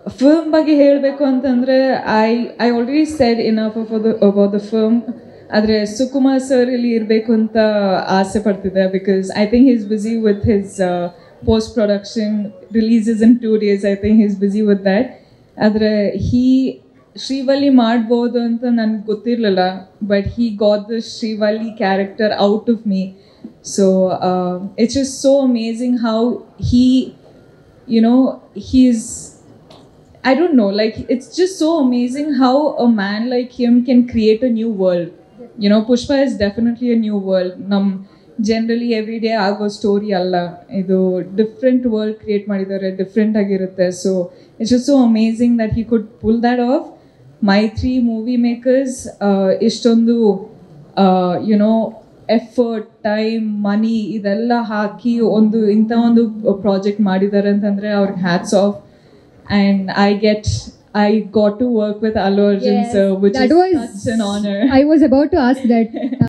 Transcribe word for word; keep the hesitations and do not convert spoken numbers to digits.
Film ಬಗ್ಗೆ ಹೇಳಬೇಕು ಅಂತಂದರೆ I I already said enough for the about the film. ಆದರೆ ಸುಕುಮಾರ್ ಸರ್ ಇಲ್ಲಿ ಇರಬೇಕು ಅಂತ ಆಸೆ ಪಡ್ತಿದ್ದೆ, because I think he is busy with his post production releases in two days. I think he is busy with that. ಆದರೆ he Srivalli ಮಾಡ್ಬೋದು ಅಂತ ನನಗೆ ಗೊತ್ತಿರಲಿಲ್ಲ, but he got the Srivalli character out of me. So it's just so amazing how he you know he's I don't know, like it's just so amazing how a man like him can create a new world. You know, Pushpa is definitely a new world. Nam generally every day ago story alla idu different world create madidare, different agirutte. So it's just so amazing that he could pull that off. My three movie makers uh, ishtondu uh, you know effort, time, money idella haki ondu inta ondu project madidare antandre avrige hats off. And I get, I got to work with Allu Arjun yes, sir, which that is was such an honor. I was about to ask that.